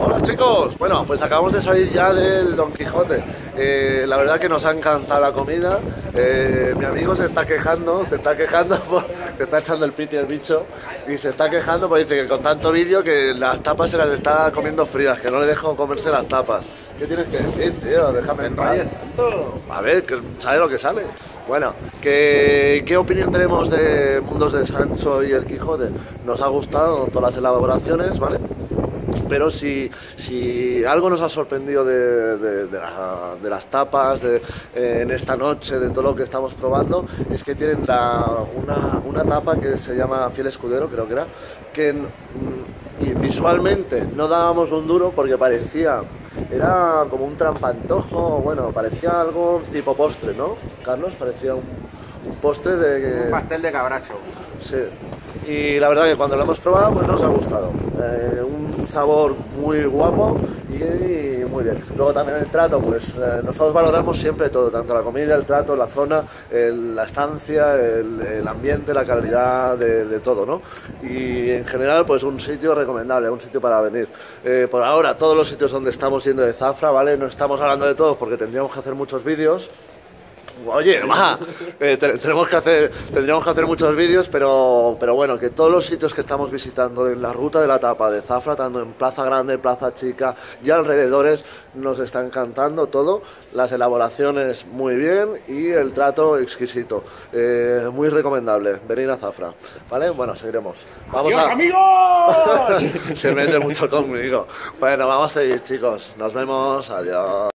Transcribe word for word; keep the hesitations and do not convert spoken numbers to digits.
Hola chicos, bueno pues acabamos de salir ya del Don Quijote. Eh, la verdad que nos ha encantado la comida. Eh, mi amigo se está quejando, se está quejando, por, se está echando el piti el bicho y se está quejando porque dice que con tanto vídeo que las tapas se las está comiendo frías, que no le dejo comerse las tapas. ¿Qué tienes que decir, tío? Déjame en paz. A ver, que sabe lo que sale. Bueno, ¿qué, ¿qué opinión tenemos de Mundos de Sancho y el Quijote? Nos ha gustado todas las elaboraciones, ¿vale? Pero si, si algo nos ha sorprendido de, de, de, la, de las tapas, de, eh, en esta noche, de todo lo que estamos probando, es que tienen la, una, una tapa que se llama Fiel Escudero, creo que era, que mm, y visualmente no dábamos un duro porque parecía, era como un trampantojo, bueno, parecía algo tipo postre, ¿no, Carlos? Parecía un, un postre de... Un pastel de cabracho. Sí. Y la verdad que cuando lo hemos probado pues nos ha gustado, eh, un sabor muy guapo y, y muy bien. Luego también el trato, pues eh, nosotros valoramos siempre todo, tanto la comida, el trato, la zona, el, la estancia, el, el ambiente, la calidad de, de todo, ¿no? Y en general pues un sitio recomendable, un sitio para venir. Eh, por ahora todos los sitios donde estamos yendo de Zafra, ¿vale? No estamos hablando de todos porque tendríamos que hacer muchos vídeos. Oye, ma, eh, tenemos que hacer, tendríamos que hacer muchos vídeos, pero, pero bueno, que todos los sitios que estamos visitando en la ruta de la tapa de Zafra, tanto en Plaza Grande, Plaza Chica y alrededores, nos está encantando todo, las elaboraciones muy bien y el trato exquisito, eh, muy recomendable, venir a Zafra, ¿vale? Bueno, seguiremos. Vamos ¡Adiós, a... amigos! Se mete mucho conmigo. Bueno, vamos a seguir, chicos, nos vemos, adiós.